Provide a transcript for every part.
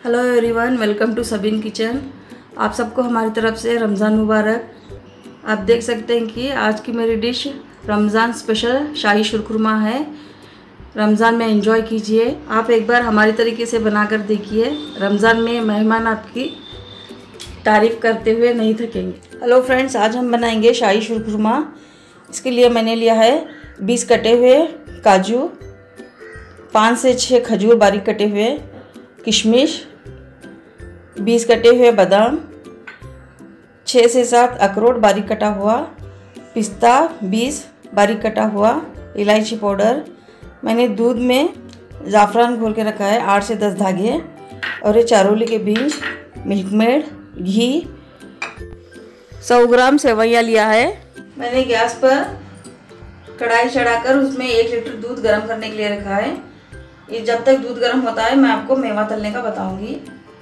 Hello everyone, welcome to Sabeen kitchen. आप सबको हमारी तरफ से रमज़ान मुबारक। आप देख सकते हैं कि आज की मेरी डिश रमज़ान स्पेशल शाही शीरकुरमा है। रमज़ान में एंजॉय कीजिए। आप एक बार हमारी तरीके से बनाकर देखिए। रमज़ान में मेहमान आपकी तारीफ़ करते हुए नहीं थकेंगे। हेलो फ्रेंड्स, आज हम बनाएंगे शाही शीरकुरमा। इसके लिए मैंने लिया है 20 कटे हुए काजू, 5 से 6 खजूर बारीक कटे हुए, किशमिश, 20 कटे हुए बादाम, 6 से 7 अखरोट बारीक कटा हुआ, पिस्ता 20 बारीक कटा हुआ, इलायची पाउडर। मैंने दूध में ज़ाफ़रान घोल के रखा है 8 से 10 धागे, और ये चारोली के बीज, मिल्क मेड, घी, 100 ग्राम सेवैयाँ लिया है। मैंने गैस पर कढ़ाई चढ़ाकर उसमें 1 लीटर दूध गर्म करने के लिए रखा है। ये जब तक दूध गर्म होता है मैं आपको मेवा तलने का बताऊंगी।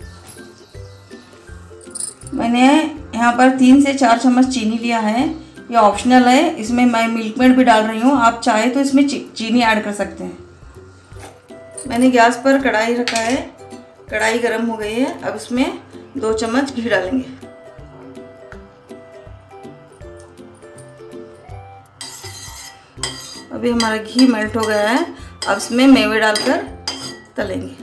मैंने यहाँ पर 3 से 4 चम्मच चीनी लिया है। ये ऑप्शनल है, इसमें मैं मिल्क मेड भी डाल रही हूँ। आप चाहे तो इसमें चीनी ऐड कर सकते हैं। मैंने गैस पर कढ़ाई रखा है, कढ़ाई गर्म हो गई है। अब इसमें 2 चम्मच घी डालेंगे। अभी हमारा घी मेल्ट हो गया है। अब इसमें मेवे डालकर तलेंगे।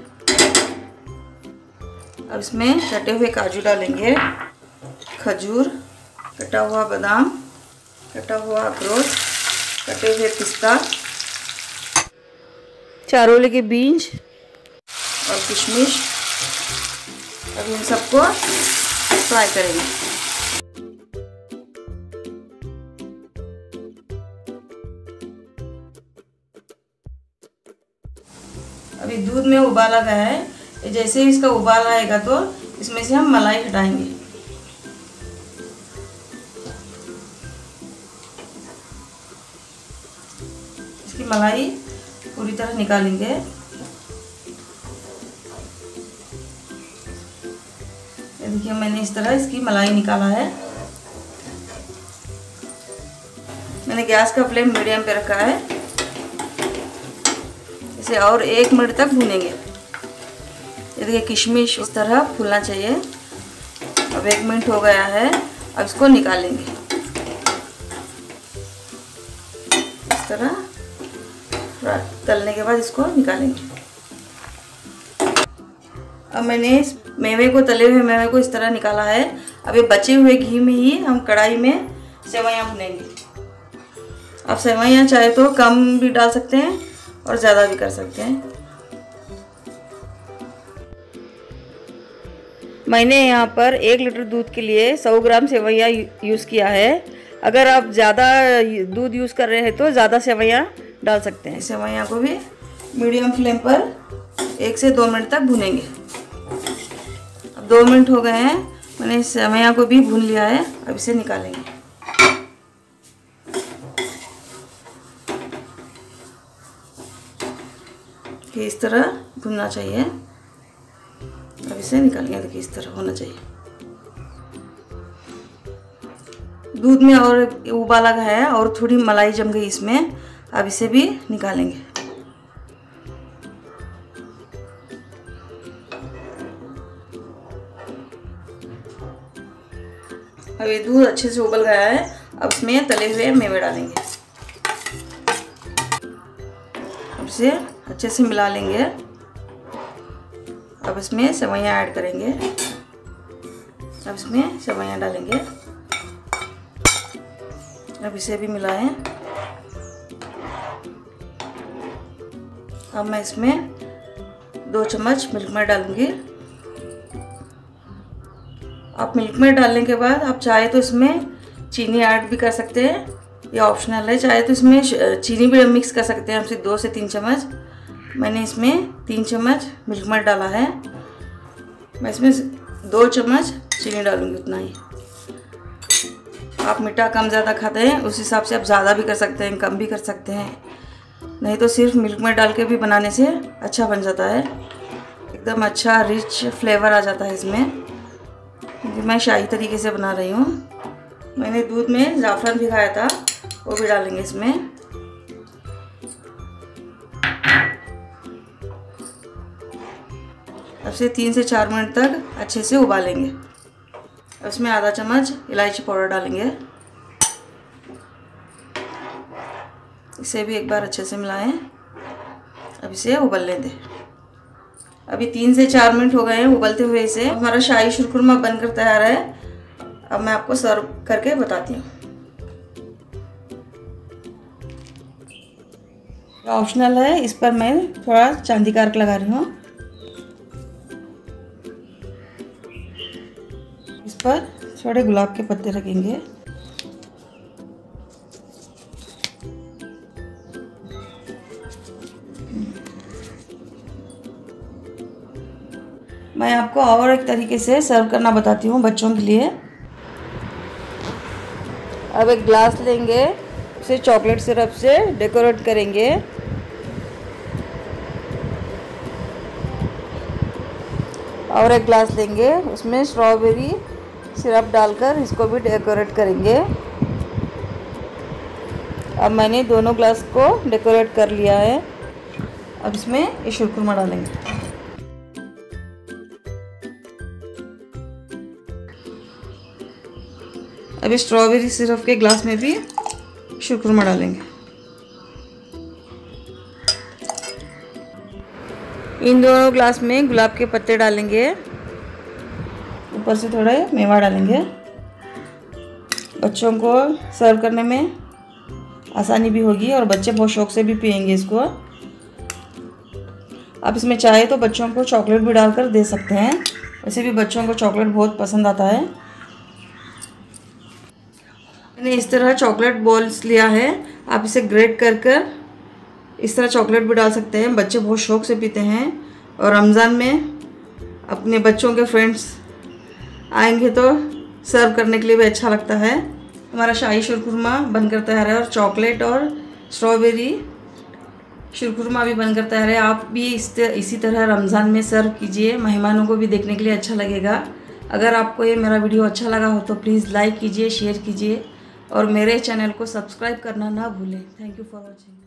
अब इसमें कटे हुए काजू डालेंगे, खजूर, कटा हुआ बादाम, कटा हुआ अखरोट, कटे हुए पिस्ता, चारोले के बीज और किशमिश। अब इन सबको फ्राई करेंगे। अभी दूध में उबाल आ गया है। जैसे ही इसका उबाल आएगा तो इसमें से हम मलाई हटाएंगे। इसकी मलाई पूरी तरह निकालेंगे। देखिए, मैंने इस तरह इसकी मलाई निकाला है। मैंने गैस का फ्लेम मीडियम पे रखा है। इसे और 1 मिनट तक भूनेंगे। ये देखिए, किशमिश इस तरह फूलना चाहिए। अब 1 मिनट हो गया है। अब इसको निकालेंगे। इस तरह तलने के बाद इसको निकालेंगे। अब मैंने इस मेवे को, तले हुए मेवे को इस तरह निकाला है। अब ये बचे हुए घी में ही हम कढ़ाई में सेवैयाँ भुनेंगे। आप सेवैयाँ चाहे तो कम भी डाल सकते हैं और ज़्यादा भी कर सकते हैं। मैंने यहाँ पर 1 लीटर दूध के लिए 100 ग्राम सेवैयाँ यूज़ किया है। अगर आप ज़्यादा दूध यूज़ कर रहे हैं तो ज़्यादा सेवैयाँ डाल सकते हैं। सेवैयाँ को भी मीडियम फ्लेम पर 1 से 2 मिनट तक भूनेंगे। अब 2 मिनट हो गए हैं। मैंने सेवैयाँ को भी भून लिया है। अब इसे निकालेंगे। कि इस तरह भुनना चाहिए। अब इसे निकालेंगे। देखिए, इस तरह होना चाहिए। दूध में और उबाल आ गया है और थोड़ी मलाई जम गई इसमें। अब इसे भी निकालेंगे। अब ये दूध अच्छे से उबल गया है। अब इसमें तले हुए मेवे डालेंगे। अब इसे अच्छे से मिला लेंगे। अब इसमें सेवैयाँ ऐड करेंगे। अब इसमें सेवैयाँ डालेंगे। अब इसे भी मिलाएं। अब मैं इसमें 2 चम्मच मिल्क मेड डालूंगी। आप मिल्क मेड डालने के बाद आप चाहे तो इसमें चीनी ऐड भी कर सकते हैं, ये ऑप्शनल है। चाहे तो इसमें चीनी भी मिक्स कर सकते हैं। हम सिर्फ 2 से 3 चम्मच। मैंने इसमें 3 चम्मच मिल्क मेड डाला है। मैं इसमें 2 चम्मच चीनी डालूंगी, उतना ही। आप मीठा कम ज़्यादा खाते हैं उस हिसाब से आप ज़्यादा भी कर सकते हैं, कम भी कर सकते हैं। नहीं तो सिर्फ मिल्क मेड डाल के भी बनाने से अच्छा बन जाता है। एकदम अच्छा रिच फ्लेवर आ जाता है इसमें। क्योंकि मैं शाही तरीके से बना रही हूँ। मैंने दूध में ज़ाफ़रान भिगाया था, वो भी डालेंगे इसमें। अब से 3 से 4 मिनट तक अच्छे से उबालेंगे। उसमें आधा चम्मच इलायची पाउडर डालेंगे। इसे भी एक बार अच्छे से मिलाएं। अब इसे उबलने दें। अभी 3 से 4 मिनट हो गए हैं उबलते हुए इसे। हमारा शाही शीरकुरमा बनकर तैयार है। अब मैं आपको सर्व करके बताती हूँ। ऑप्शनल है, इस पर मैं थोड़ा चांदी का अर्क लगा रही हूँ। इस पर थोड़े गुलाब के पत्ते रखेंगे। मैं आपको और एक तरीके से सर्व करना बताती हूँ बच्चों के लिए। अब एक ग्लास लेंगे, उसे चॉकलेट सिरप से डेकोरेट करेंगे। और एक ग्लास लेंगे, उसमें स्ट्रॉबेरी सिरप डालकर इसको भी डेकोरेट करेंगे। अब मैंने दोनों ग्लास को डेकोरेट कर लिया है। अब इसमें ये शीरकुरमा डालेंगे। अभी स्ट्रॉबेरी सिरप के ग्लास में भी शीरकुरमा डालेंगे। इन दोनों ग्लास में गुलाब के पत्ते डालेंगे। ऊपर से थोड़ा मेवा डालेंगे। बच्चों को सर्व करने में आसानी भी होगी और बच्चे बहुत शौक से भी पियेंगे इसको। आप इसमें चाहे तो बच्चों को चॉकलेट भी डालकर दे सकते हैं। वैसे भी बच्चों को चॉकलेट बहुत पसंद आता है। मैंने इस तरह चॉकलेट बॉल्स लिया है। आप इसे ग्रेट कर इस तरह चॉकलेट भी डाल सकते हैं। बच्चे बहुत शौक से पीते हैं। और रमज़ान में अपने बच्चों के फ्रेंड्स आएंगे तो सर्व करने के लिए भी अच्छा लगता है। हमारा शाही शीरकुरमा बनकर तैयार है और चॉकलेट और स्ट्रॉबेरी शीरकुरमा भी बनकर तैयार है। आप भी इसी तरह रमज़ान में सर्व कीजिए। मेहमानों को भी देखने के लिए अच्छा लगेगा। अगर आपको ये मेरा वीडियो अच्छा लगा हो तो प्लीज़ लाइक कीजिए, शेयर कीजिए और मेरे चैनल को सब्सक्राइब करना ना भूलें। Thank you for watching.